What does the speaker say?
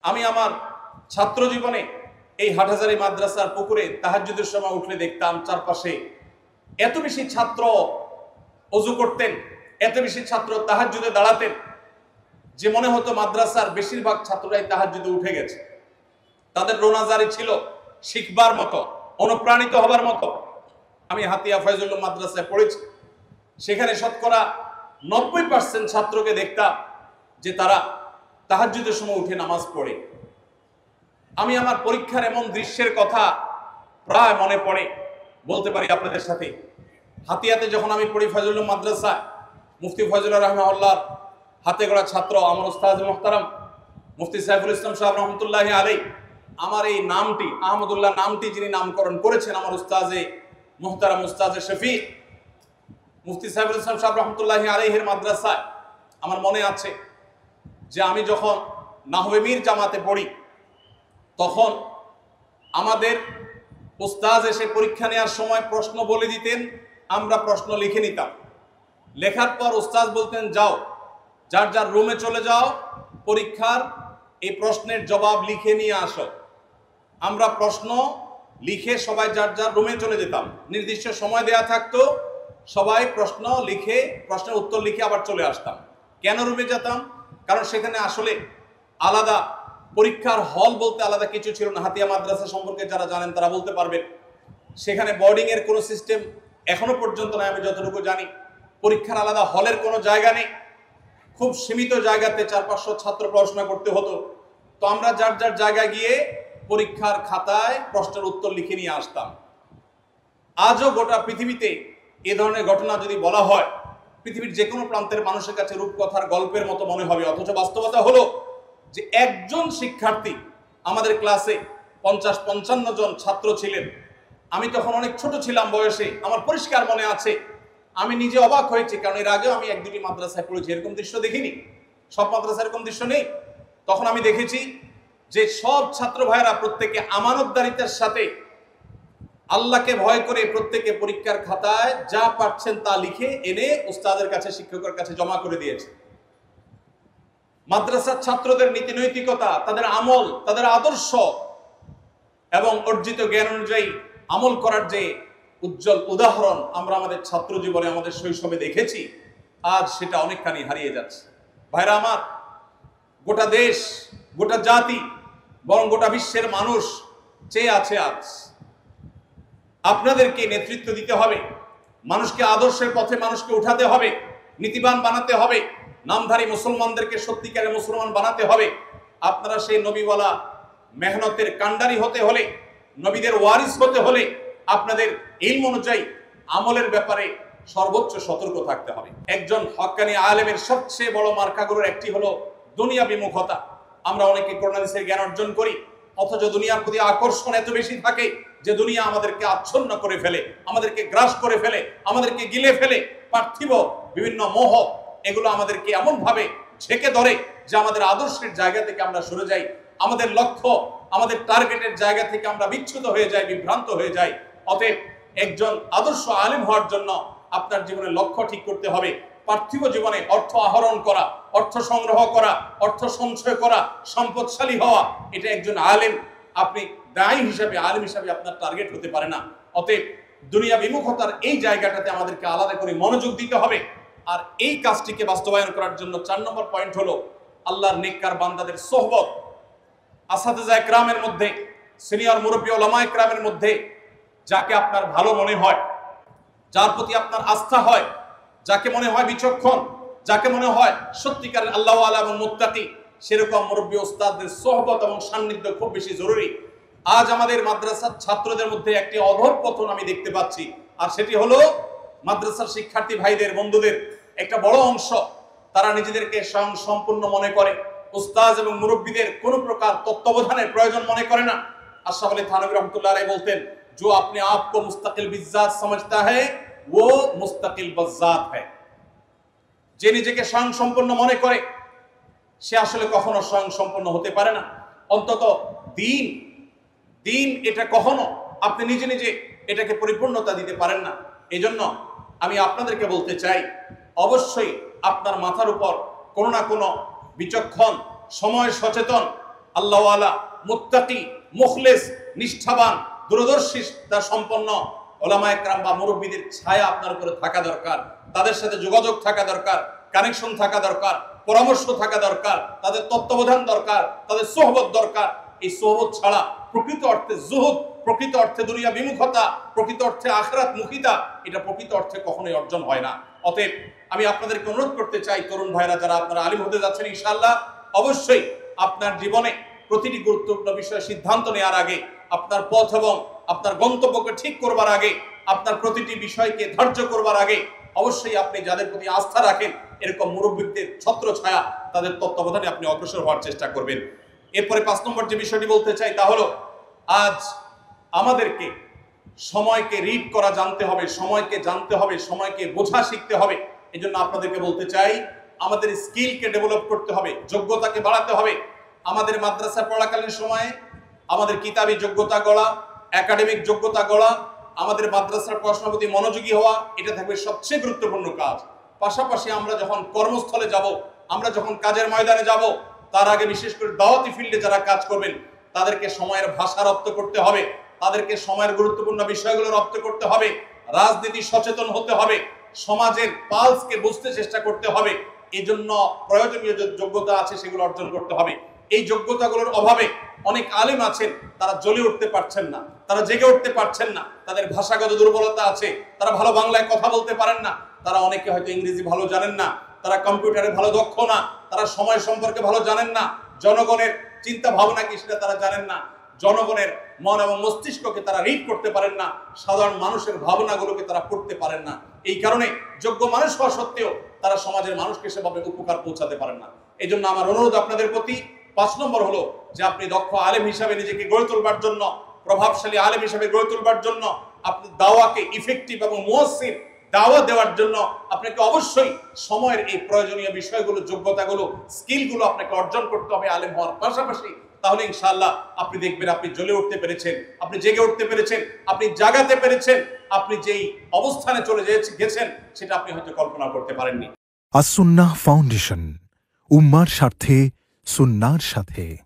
আমি আমার ছাত্র জীবনে এই হাটহাজারী মাদ্রাসার পুকুরে তাহাজ্জুদের সময় উঠলে দেখতাম চারপাশে এত বেশি ছাত্র ওযু করতেন, এত বেশি ছাত্র তাহাজ্জুদে দাঁড়াতেন যে মনে হতো মাদ্রাসার বেশিরভাগ ছাত্ররাই তাহাজ্জুদে উঠে গেছে। তাদের রোনাজারি ছিল শিখবার মতো, অনুপ্রাণিত হবার মতো। আমি হাতিয়া ফয়জুল্লাহ মাদ্রাসায় পড়েছি, সেখানে শতকরা 90% ছাত্রকে দেখতাম যে তারা তাহাজ্জুদের সময় উঠে নামাজ পড়ে। আমি আমার পরীক্ষার এমন দৃশ্যের কথা প্রায় মনে পড়ে বলতে পারি আপনাদের সাথে। হাতিয়াতে যখন আমি পড়ি ফয়জুল্লাহ মাদ্রাসা, মুফতি ফয়জুল্লাহ রহমাহুল্লাহর হাতে গড়া ছাত্র আমার উস্তাদ মুহতারাম মুফতি সাইফুল ইসলাম সাহেব রহমতুল্লাহি আলাইহি, আমার এই নামটি আহমদুল্লাহ নামটি যিনি নামকরণ করেছেন আমার উস্তাজে মুহতারাম উস্তাজে শফিক মুফতি সাইফুল ইসলাম সাহেব রহমতুল্লাহি আলাইহির মাদ্রাসায় আমার মনে আছে যে আমি যখন নাহবে মীর জামাতে পড়ি তখন আমাদের উস্তাজ এসে পরীক্ষা নেওয়ার সময় প্রশ্ন বলে দিতেন, আমরা প্রশ্ন লিখে নিতাম। লেখার পর উস্তাজ বলতেন, যাও যার যার রুমে চলে যাও, পরীক্ষার এই প্রশ্নের জবাব লিখে নিয়ে আসো। আমরা প্রশ্ন লিখে সবাই যার যার রুমে চলে যেতাম। নির্দিষ্ট সময় দেয়া থাকতো, সবাই প্রশ্ন লিখে প্রশ্নের উত্তর লিখে আবার চলে আসতাম। কেন রুমে যেতাম? কারণ সেখানে আসলে আলাদা পরীক্ষার হল বলতে আলাদা কিছু ছিল না। হাতিয়া মাদ্রাসা সম্পর্কে যারা জানেন তারা বলতে পারবেন। সেখানে বোর্ডিং এর কোনো সিস্টেম এখনো পর্যন্ত নয় আমি যতটুকু জানি। পরীক্ষার আলাদা হলের কোনো জায়গা নেই। খুব সীমিত জায়গাতে 400-500 ছাত্র পড়াশোনা করতে হতো। তো আমরা যার যার জায়গায় গিয়ে পরীক্ষার খাতায় প্রশ্নের উত্তর লিখে নিয়ে আসতাম। আজও গোটা পৃথিবীতে এ ধরনের ঘটনা যদি বলা হয়, পৃথিবীর যে কোনো প্রান্তের মানুষের কাছে রূপকথার গল্পের মতো মনে হবে। অথচ বাস্তবতা হলো যে একজন শিক্ষার্থী, আমাদের ক্লাসে 50-55 জন ছাত্র ছিলেন। আমি তখন অনেক ছোট ছিলাম বয়সে, আমার পরিষ্কার মনে আছে। আমি নিজে অবাক হয়েছি, কারণ এর আগেও আমি 1-2টি মাদ্রাসায় পড়েছি, এরকম দৃশ্য দেখিনি। সব মাদ্রাসায় এরকম দৃশ্য নেই। তখন আমি দেখেছি যে সব ছাত্র ভাইয়েরা প্রত্যেকে আমানতদারিতার সাথে আল্লাহকে ভয় করে প্রত্যেকে পরীক্ষার খাতায় যা পাচ্ছেন তা লিখে এনে উস্তাদের কাছে, শিক্ষকের কাছে জমা করে দিয়েছে। মাদ্রাসার ছাত্রদের নীতি নৈতিকতা, তাদের আমল, তাদের আদর্শ এবং অর্জিত জ্ঞান অনুযায়ী আমল করার যে উজ্জ্বল উদাহরণ আমরা আমাদের ছাত্র জীবনে, আমাদের শৈশবে দেখেছি, আজ সেটা অনেকখানি হারিয়ে যাচ্ছে। ভাইরা আমার, গোটা দেশ, গোটা জাতি, বরং গোটা বিশ্বের মানুষ চেয়ে আছে আজ আপনাদেরকে নেতৃত্ব দিতে হবে। মানুষকে আদর্শের পথে মানুষকে উঠাতে হবে, নীতিবান বানাতে হবে, নামধারী মুসলমানদেরকে সত্যিকারের মুসলমান বানাতে হবে। আপনারা সেই নবীওয়ালা মেহনতের কান্ডারি হতে হলে, নবীদের ওয়ারিস হতে হলে আপনাদের ইলম অনুযায়ী আমলের ব্যাপারে সর্বোচ্চ সতর্ক থাকতে হবে। একজন হক্কানি আলেমের সবচেয়ে বড় মার্কাগুলোর একটি হলো দুনিয়া বিমুখতা। আমরা অনেকে কোরআন হাদিসের জ্ঞান অর্জন করি, অথচ দুনিয়ার প্রতি আকর্ষণ এত বেশি থাকে যে দুনিয়া আমাদেরকে আচ্ছন্ন করে ফেলে, আমাদেরকে গ্রাস করে ফেলে, আমাদেরকে গিলে ফেলে। পার্থিব বিভিন্ন মোহ এগুলো আমাদেরকে এমন ভাবে ঝেঁকে ধরে যে আমাদের আদর্শের জায়গা থেকে আমরা সরে যাই, আমাদের লক্ষ্য, আমাদের টার্গেটের জায়গা থেকে আমরা বিচ্যুত হয়ে যাই, বিভ্রান্ত হয়ে যাই। অতএব একজন আদর্শ আলেম হওয়ার জন্য আপনার জীবনের লক্ষ্য ঠিক করতে হবে। পার্থিব জীবনে অর্থ আহরণ করা, অর্থ সংগ্রহ করা, অর্থ সঞ্চয় করা, সম্পদশালী হওয়া, এটা একজন আলেম, আপনি দায়ী হিসাবে, আলেম হিসাবে আপনার টার্গেট হতে পারে না। অতএব দুনিয়া বিমুখতার এই জায়গাটাতে আমাদেরকে আলাদা করে মনোযোগ দিতে হবে। আর এই কাজটিকে বাস্তবায়ন করার জন্য 4 নম্বর পয়েন্ট হলো আল্লাহর নেককার বান্দাদের সোহবত। আসাতিজা ইকরামের মধ্যে, সিনিয়র মুরব্বী উলামা ইকরামের মধ্যে যাকে আপনার ভালো মনে হয়, যার প্রতি আপনার আস্থা হয়, যাকে মনে হয় বিচক্ষণ, যাকে মনে হয় সত্যিকারের আল্লাহ ওয়ালা এবং মুত্তাকি, সেরকম মুরব্বী ওস্তাদদের সোহবত এবং সান্নিধ্য খুব বেশি জরুরি। আজ আমাদের মাদ্রাসার ছাত্রদের মধ্যে একটি অধঃপতন আমি দেখতে পাচ্ছি, আর সেটি হলো মাদ্রাসার শিক্ষার্থী ভাইদের, বন্ধুদের একটা বড় অংশ তারা নিজেদেরকে স্বয়ং সম্পূর্ণ মনে করে, উস্তাদ এবং মুরব্বীদের কোনো প্রকার তত্ত্বাবধানের প্রয়োজন মনে করে না। আশরাফ আলী থানভী রহমতুল্লাহ আলাইহি বলতেন, जो अपने आप को मुस्तकिल बिज़ात समझता है वो मुस्तकिल बज़ात है। যে নিজেকে স্বয়ং সম্পূর্ণ মনে করে সে আসলে কখনো স্বয়ং সম্পূর্ণ হতে পারে না। অন্তত দিন এটা কখনো আপনি নিজে নিজে এটাকে পরিপূর্ণতা দিতে পারেন না। এজন্য আমি আপনাদেরকে বলতে চাই, অবশ্যই আপনার মাথার উপর কোনো না কোনো বিচক্ষণ, সময় সচেতন আল্লাহওয়ালা, মুত্তাকি, মুখলেস, নিষ্ঠাবান, দূরদর্শিতা সম্পন্ন ওলামায়ে কেরাম বা মুরব্বীদের ছায়া আপনার উপরে থাকা দরকার। তাদের সাথে যোগাযোগ থাকা দরকার, কানেকশন থাকা দরকার, পরামর্শ থাকা দরকার, তাদের তত্ত্বাবধান দরকার, তাদের সোহবত দরকার। এই সোহবত ছাড়া প্রকৃত অর্থে জুহুদ, প্রকৃত অর্থে দুনিয়া বিমুখতা, প্রকৃত অর্থে আখিরাত মুখিতা, এটা প্রকৃত অর্থে কখনোই অর্জন হয় না। অতএব আমি আপনাদেরকে অনুরোধ করতে চাই, তরুণ ভাইরা যারা আপনারা আলিম হতে যাচ্ছেন ইনশাআল্লাহ, অবশ্যই আপনার জীবনে প্রতিটি গুরুত্বপূর্ণ বিষয়ে সিদ্ধান্ত নেওয়ার আগে, আপনার পথ এবং আপনার গন্তব্যকে ঠিক করবার আগে, আপনার প্রতিটি বিষয়কে ধার্য করবার আগে অবশ্যই আপনি যাদের প্রতি আস্থা রাখেন এরকম মুরব্বীদের ছত্র ছায়া, তাদের তত্ত্বাবধানে আপনি অগ্রসর হওয়ার চেষ্টা করবেন। এরপরে 5 নম্বর যে বিষয়টি বলতে চাই তা হলো, আজ আমাদেরকে সময়কে রিড করা জানতে হবে, সময়কে জানতে হবে, সময়কে বোঝা শিখতে হবে। এই জন্য আপনাদেরকে বলতে চাই, আমাদের স্কিলকে ডেভেলপ করতে হবে, যোগ্যতাকে বাড়াতে হবে। আমাদের মাদ্রাসা পড়াকালীন সময়ে আমাদের কিতাবী যোগ্যতা গড়া, একাডেমিক যোগ্যতা গড়া, আমাদের মাদ্রাসার পড়াশোনার প্রতি মনোযোগী হওয়া, এটা থাকবে সবচেয়ে গুরুত্বপূর্ণ কাজ। পাশাপাশি আমরা যখন কর্মস্থলে যাব, আমরা যখন কাজের ময়দানে যাব, তার আগে বিশেষ করে দাওয়াতি ফিল্ডে যারা কাজ করবেন তাদেরকে সময়ের ভাষা রপ্ত করতে হবে, তাদেরকে সময়ের গুরুত্বপূর্ণ বিষয়গুলো রপ্ত করতে হবে, রাজনীতি সচেতন হতে হবে, সমাজের পালসকে বুঝতে চেষ্টা করতে হবে। এই জন্য প্রয়োজনীয় যে যোগ্যতা আছে সেগুলো অর্জন করতে হবে। এই যোগ্যতাগুলোর অভাবে অনেক আলেম আছেন, তারা জ্বলে উঠতে পারছেন না, তারা জেগে উঠতে পারছেন না, তাদের ভাষাগত দুর্বলতা আছে, তারা ভালো বাংলায় কথা বলতে পারেন না, তারা অনেকে হয়তো ইংরেজি ভালো জানেন না, তারা কম্পিউটারে ভালো দক্ষ না, তারা সময় সম্পর্কে ভালো জানেন না, জনগণের চিন্তা ভাবনা কি সেটা তারা জানেন না, জনগণের মন এবং মস্তিষ্ককে তারা রিড করতে পারেন না, সাধারণ মানুষের ভাবনাগুলোকে তারা পড়তে পারেন না। এই কারণে যোগ্য মানুষ হওয়া সত্ত্বেও তারা সমাজের মানুষকে সেভাবে উপকার পৌঁছাতে পারেন না। এই জন্য আমার অনুরোধ আপনাদের প্রতি 5 নম্বর হলো যে আপনি দক্ষ আলেম হিসাবে নিজেকে গড়ে তোলবার জন্য, প্রভাবশালী আলেম হিসাবে গড়ে তোলবার জন্য, আপনি দাওয়াকে ইফেক্টিভ এবং মুয়াসসির দাওয়া দেওয়ার জন্য আপনাকে অবশ্যই সময়ের এই প্রয়োজনীয় বিষয়গুলো, যোগ্যতাগুলো, স্কিলগুলো আপনাকে অর্জন করতে হবে আলেম হওয়ার পাশাপাশি। তাহলে ইনশাআল্লাহ আপনি দেখবেন আপনি জ্বলে উঠতে পেরেছেন, আপনি জেগে উঠতে পেরেছেন, আপনি জাগাতে পেরেছেন, আপনি যেই অবস্থানে চলে গেছেন সেটা আপনি হয়তো কল্পনা করতে পারেননি। আস-সুন্নাহ ফাউন্ডেশন, উম্মার স্বার্থে সুন্নাহর সাথে।